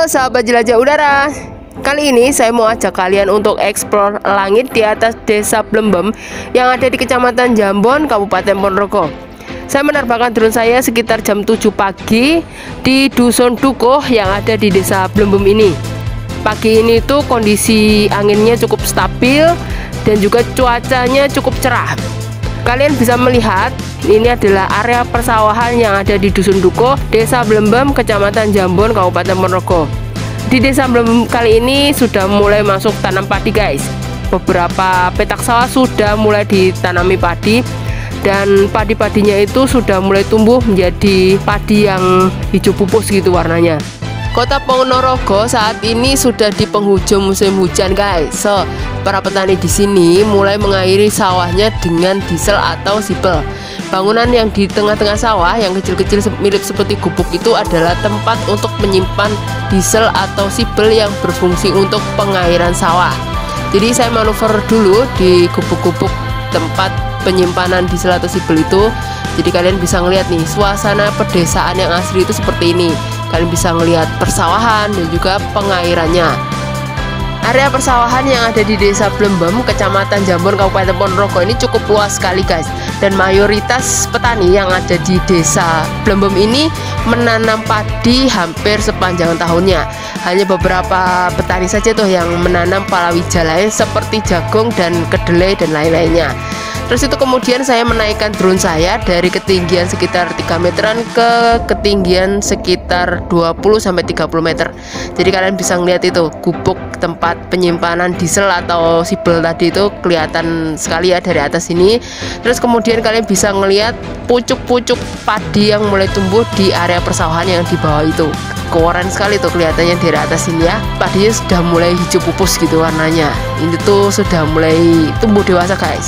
Halo sahabat jelajah udara. Kali ini saya mau ajak kalian untuk eksplor langit di atas Desa Blembem yang ada di Kecamatan Jambon, Kabupaten Ponorogo. Saya menerbangkan drone saya sekitar jam 7 pagi di Dusun Dukuh yang ada di Desa Blembem ini. Pagi ini tuh kondisi anginnya cukup stabil dan juga cuacanya cukup cerah. Kalian bisa melihat ini adalah area persawahan yang ada di Dusun Dukuh, Desa Blembem, Kecamatan Jambon, Kabupaten Ponorogo. Di Desa Blembem kali ini sudah mulai masuk tanam padi guys. Beberapa petak sawah sudah mulai ditanami padi dan padi-padinya itu sudah mulai tumbuh menjadi padi yang hijau pupus gitu warnanya. Kota Ponorogo saat ini sudah di penghujung musim hujan guys. So, para petani di sini mulai mengairi sawahnya dengan diesel atau sipel. Bangunan yang di tengah-tengah sawah yang kecil-kecil mirip seperti gubuk itu adalah tempat untuk menyimpan diesel atau sipel yang berfungsi untuk pengairan sawah. Jadi saya manuver dulu di gubuk-gubuk tempat penyimpanan diesel atau sipel itu. Jadi kalian bisa ngeliat nih suasana pedesaan yang asli itu seperti ini. Kalian bisa ngelihat persawahan dan juga pengairannya. Area persawahan yang ada di Desa Blembem, Kecamatan Jambon, Kabupaten Ponorogo ini cukup luas sekali guys. Dan mayoritas petani yang ada di Desa Blembem ini menanam padi hampir sepanjang tahunnya. Hanya beberapa petani saja tuh yang menanam palawija lain seperti jagung dan kedelai dan lain-lainnya. Terus itu kemudian saya menaikkan drone saya dari ketinggian sekitar 3 meteran ke ketinggian sekitar 20-30 meter. Jadi kalian bisa ngeliat itu gubuk tempat penyimpanan diesel atau sipel tadi itu kelihatan sekali ya dari atas ini. Terus kemudian kalian bisa ngeliat pucuk-pucuk padi yang mulai tumbuh di area persawahan yang di bawah itu. Keren sekali tuh kelihatannya dari atas ini ya. Padinya sudah mulai hijau pupus gitu warnanya. Ini tuh sudah mulai tumbuh dewasa guys.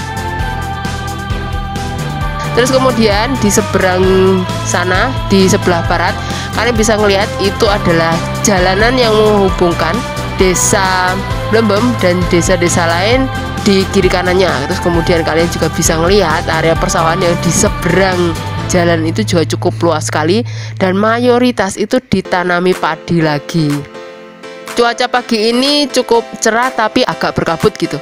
Terus kemudian di seberang sana, di sebelah barat, kalian bisa ngelihat itu adalah jalanan yang menghubungkan Desa Blembem dan desa-desa lain di kiri kanannya. Terus kemudian kalian juga bisa ngelihat area persawahan yang di seberang jalan itu juga cukup luas sekali dan mayoritas itu ditanami padi lagi. Cuaca pagi ini cukup cerah tapi agak berkabut gitu.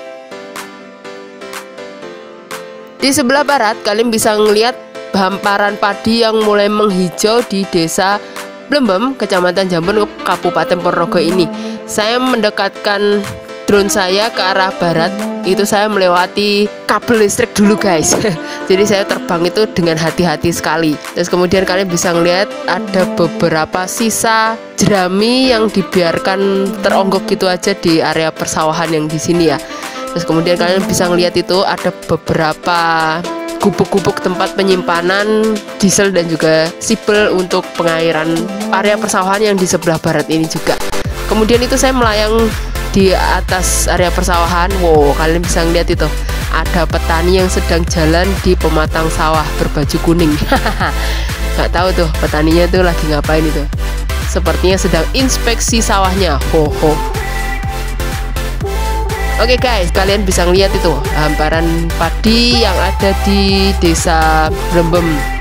Di sebelah barat kalian bisa ngelihat hamparan padi yang mulai menghijau di Desa Blembem, Kecamatan Jambon, Kabupaten Ponorogo ini. Saya mendekatkan drone saya ke arah barat, itu saya melewati kabel listrik dulu guys. Jadi saya terbang itu dengan hati-hati sekali. Terus kemudian kalian bisa ngelihat ada beberapa sisa jerami yang dibiarkan teronggok gitu aja di area persawahan yang di sini ya. Terus kemudian kalian bisa ngelihat itu ada beberapa gubuk-gubuk tempat penyimpanan diesel dan juga sipel untuk pengairan area persawahan yang di sebelah barat ini juga. Kemudian itu saya melayang di atas area persawahan. Wow, kalian bisa ngelihat itu ada petani yang sedang jalan di pematang sawah berbaju kuning. Nggak tahu tuh petaninya tuh lagi ngapain itu. Sepertinya sedang inspeksi sawahnya. Ho ho. Oke guys, kalian bisa ngeliat itu hamparan padi yang ada di Desa Blembem.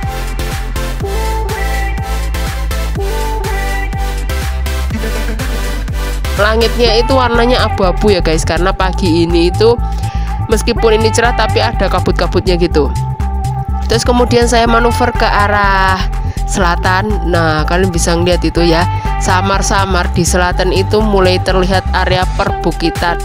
Langitnya itu warnanya abu-abu ya guys, karena pagi ini itu meskipun ini cerah tapi ada kabut-kabutnya gitu. Terus kemudian saya manuver ke arah selatan. Nah, kalian bisa ngeliat itu ya, samar-samar di selatan itu mulai terlihat area perbukitan.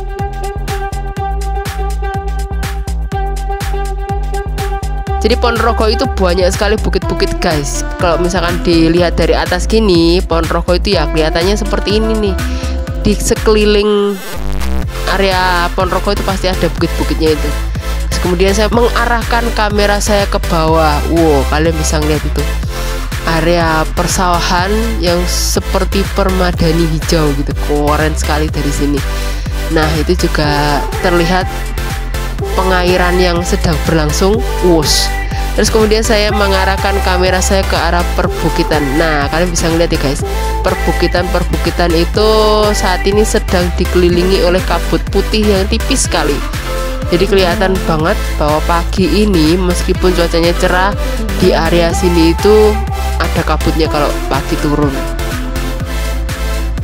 Jadi Ponorogo itu banyak sekali bukit-bukit guys. Kalau misalkan dilihat dari atas gini, Ponorogo itu ya kelihatannya seperti ini nih. Di sekeliling area Ponorogo itu pasti ada bukit-bukitnya itu. Terus kemudian saya mengarahkan kamera saya ke bawah. Wow, kalian bisa ngeliat itu area persawahan yang seperti permadani hijau gitu. Keren sekali dari sini. Nah, itu juga terlihat pengairan yang sedang berlangsung. Wush. Terus kemudian saya mengarahkan kamera saya ke arah perbukitan. Nah, kalian bisa ngeliat ya guys, perbukitan itu saat ini sedang dikelilingi oleh kabut putih yang tipis sekali. Jadi kelihatan banget bahwa pagi ini meskipun cuacanya cerah, di area sini itu ada kabutnya kalau pagi turun.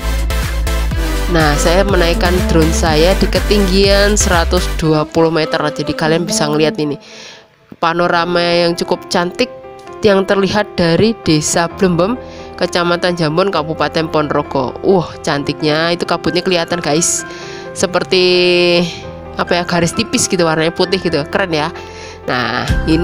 Nah, saya menaikkan drone saya di ketinggian 120 meter. Jadi kalian bisa ngeliat ini panorama yang cukup cantik yang terlihat dari Desa Blembem, Kecamatan Jambon, Kabupaten Ponorogo. Cantiknya itu kabutnya kelihatan guys, seperti apa ya, garis tipis gitu, warnanya putih gitu, keren ya. Nah,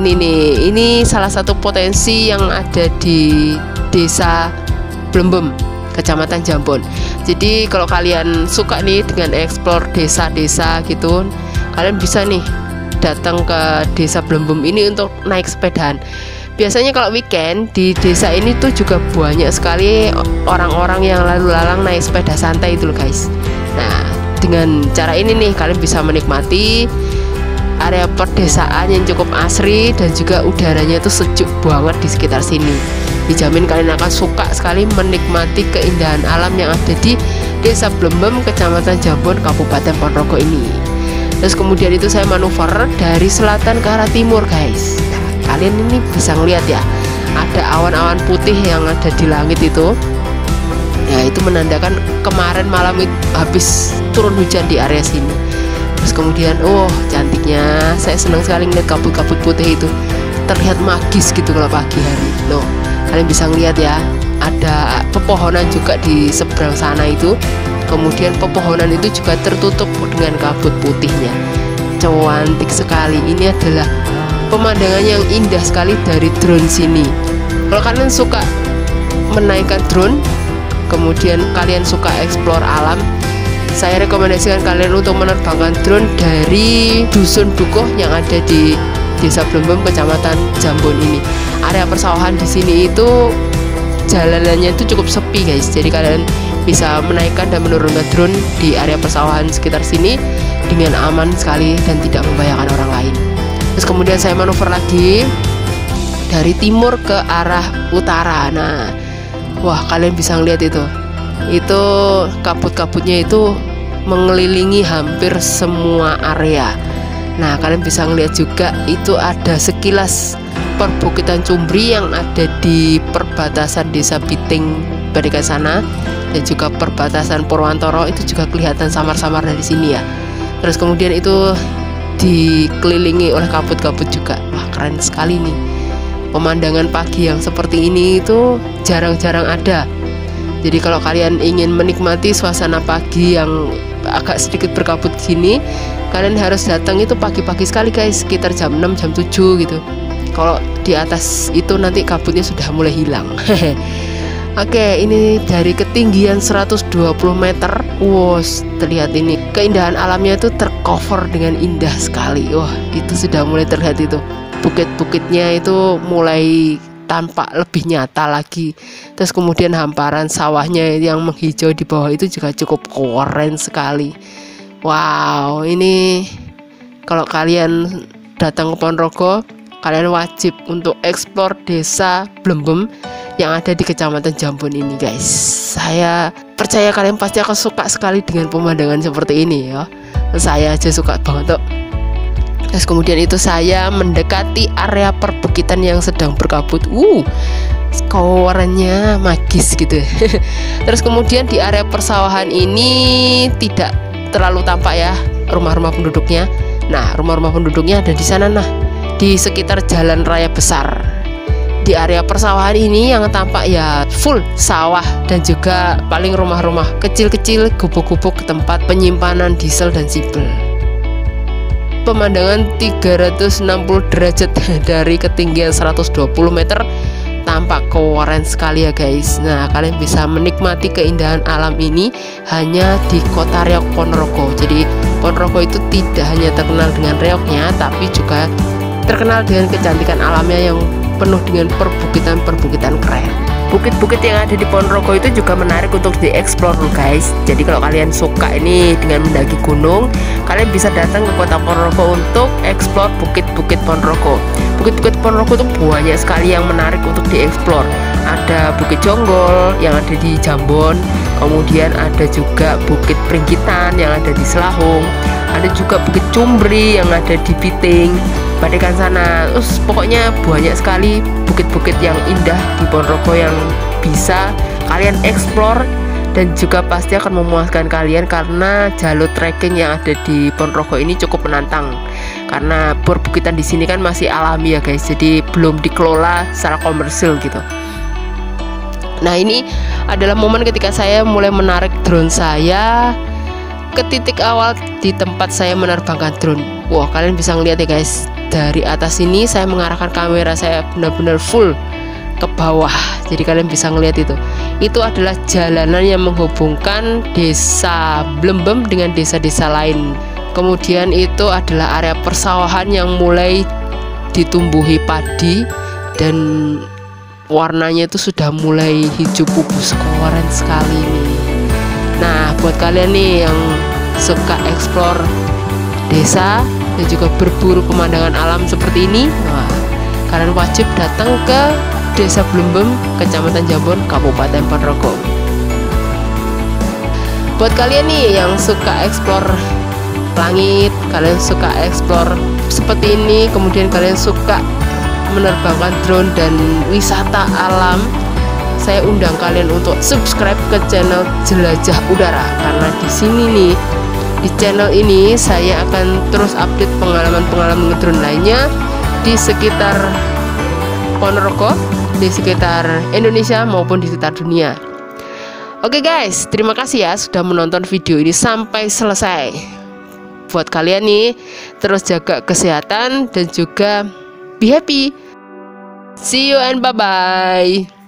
ini salah satu potensi yang ada di Desa Blembem, Kecamatan Jambon. Jadi kalau kalian suka nih dengan explore desa-desa gitu, kalian bisa nih datang ke Desa Blembem ini untuk naik sepedaan. Biasanya kalau weekend di desa ini tuh juga banyak sekali orang-orang yang lalu lalang naik sepeda santai itu loh guys. Nah, dengan cara ini nih kalian bisa menikmati area perdesaan yang cukup asri dan juga udaranya itu sejuk banget di sekitar sini. Dijamin kalian akan suka sekali menikmati keindahan alam yang ada di Desa Blembem, Kecamatan Jambon, Kabupaten Ponorogo ini. Terus kemudian itu saya manuver dari selatan ke arah timur guys. Nah, kalian ini bisa ngeliat ya, ada awan-awan putih yang ada di langit itu. Ya, itu menandakan kemarin malam itu habis turun hujan di area sini. Terus kemudian cantiknya, saya senang sekali ngeliat kabut-kabut putih itu, terlihat magis gitu kalau pagi hari. Loh, kalian bisa ngeliat ya, ada pepohonan juga di seberang sana itu. Kemudian pepohonan itu juga tertutup dengan kabut putihnya. Cantik sekali. Ini adalah pemandangan yang indah sekali dari drone sini. Kalau kalian suka menaikkan drone, kemudian kalian suka explore alam, saya rekomendasikan kalian untuk menerbangkan drone dari Dusun Dukuh yang ada di Desa Blembem, Kecamatan Jambon ini. Area persawahan di sini itu jalanannya itu cukup sepi guys. Jadi kalian bisa menaikkan dan menurunkan drone di area persawahan sekitar sini dengan aman sekali dan tidak membahayakan orang lain. Terus kemudian saya manuver lagi dari timur ke arah utara. Nah, kalian bisa ngeliat itu kabut-kabutnya itu mengelilingi hampir semua area. Nah, kalian bisa ngeliat juga itu ada sekilas perbukitan Cumbri yang ada di perbatasan Desa Piting Badika sana, dan juga perbatasan Purwantoro itu juga kelihatan samar-samar dari sini ya. Terus kemudian itu dikelilingi oleh kabut-kabut juga. Keren sekali nih. Pemandangan pagi yang seperti ini itu jarang-jarang ada. Jadi kalau kalian ingin menikmati suasana pagi yang agak sedikit berkabut gini, kalian harus datang itu pagi-pagi sekali guys, sekitar jam 6, jam 7 gitu. Kalau di atas itu nanti kabutnya sudah mulai hilang. Oke, ini dari ketinggian 120 meter. Terlihat ini keindahan alamnya itu tercover dengan indah sekali. Itu sudah mulai terlihat itu. Bukit-bukitnya itu mulai tampak lebih nyata lagi. Terus kemudian hamparan sawahnya yang menghijau di bawah itu juga cukup keren sekali. Wow, ini kalau kalian datang ke Ponorogo, kalian wajib untuk explore Desa Blembem yang ada di Kecamatan Jambon ini guys. Saya percaya kalian pasti akan suka sekali dengan pemandangan seperti ini ya. Saya aja suka banget tuh. Terus kemudian itu saya mendekati area perbukitan yang sedang berkabut. Warnanya magis gitu. Terus kemudian di area persawahan ini tidak terlalu tampak ya rumah-rumah penduduknya. Nah, rumah-rumah penduduknya ada di sana, di sekitar jalan raya besar. Di area persawahan ini yang tampak ya full sawah dan juga paling rumah-rumah kecil-kecil, gubuk-gubuk tempat penyimpanan diesel dan sipil. Pemandangan 360 derajat dari ketinggian 120 meter tampak keren sekali ya guys. Nah, kalian bisa menikmati keindahan alam ini hanya di Kota Riok Ponorogo. Jadi Ponorogo itu tidak hanya terkenal dengan reoknya, tapi juga terkenal dengan kecantikan alamnya yang penuh dengan perbukitan-perbukitan keren. Bukit-bukit yang ada di Ponorogo itu juga menarik untuk dieksplor guys. Jadi kalau kalian suka ini dengan mendaki gunung, kalian bisa datang ke Kota Ponorogo untuk eksplor bukit-bukit Ponorogo. Bukit-bukit Ponorogo itu banyak sekali yang menarik untuk dieksplor. Ada Bukit Jonggol yang ada di Jambon, kemudian ada juga Bukit Pringgitan yang ada di Selahung, ada juga Bukit Cumbri yang ada di Piting Badekan sana. Terus pokoknya banyak sekali bukit-bukit yang indah di Ponorogo yang bisa kalian explore dan juga pasti akan memuaskan kalian karena jalur trekking yang ada di Ponorogo ini cukup menantang. Karena perbukitan di sini kan masih alami ya guys, jadi belum dikelola secara komersil gitu. Nah, ini adalah momen ketika saya mulai menarik drone saya ke titik awal di tempat saya menerbangkan drone. Wah, kalian bisa ngeliat ya guys, dari atas ini saya mengarahkan kamera saya benar-benar full ke bawah, jadi kalian bisa ngeliat itu adalah jalanan yang menghubungkan desa Blembem dengan desa-desa lain. Kemudian itu adalah area persawahan yang mulai ditumbuhi padi dan warnanya itu sudah mulai hijau pupus keren sekali nih. Nah, buat kalian nih yang suka explore desa dan juga berburu pemandangan alam seperti ini, wah, kalian wajib datang ke Desa Blembem, Kecamatan Jambon, Kabupaten Ponorogo. Buat kalian nih yang suka explore langit, kalian suka explore seperti ini, kemudian kalian suka menerbangkan drone dan wisata alam, saya undang kalian untuk subscribe ke channel Jelajah Udara, karena di sini nih, di channel ini saya akan terus update pengalaman-pengalaman drone lainnya di sekitar Ponorogo, di sekitar Indonesia maupun di sekitar dunia. Oke guys, terima kasih ya sudah menonton video ini sampai selesai. Buat kalian nih, terus jaga kesehatan dan juga be happy. See you and bye bye.